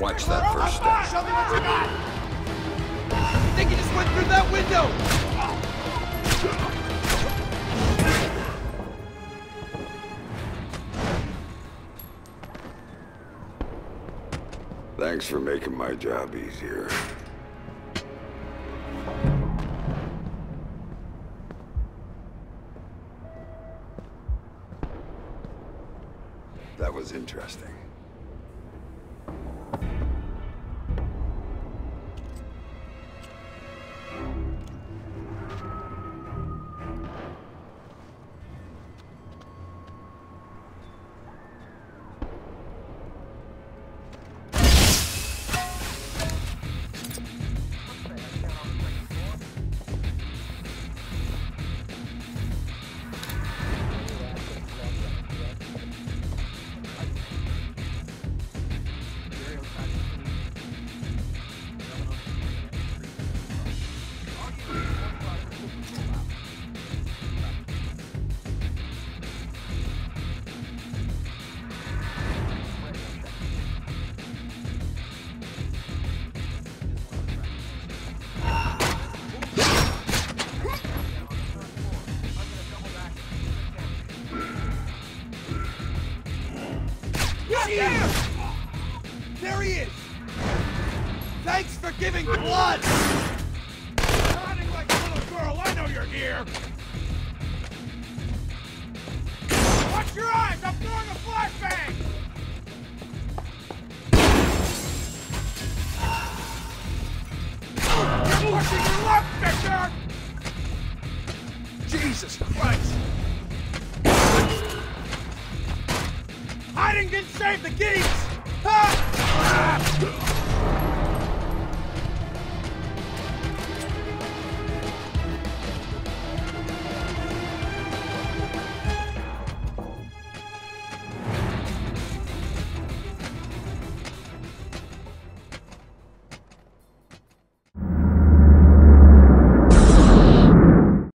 Watch that first step. Show me what you got! I think he just went through that window! Thanks for making my job easier. That was interesting. Here! There he is! Thanks for giving blood! Sounding like a little girl, I know you're here! Watch your eyes! I'm throwing a flashbang! You're pushing your luck, Victor! Jesus Christ! Hiding didn't save the geese! Ah!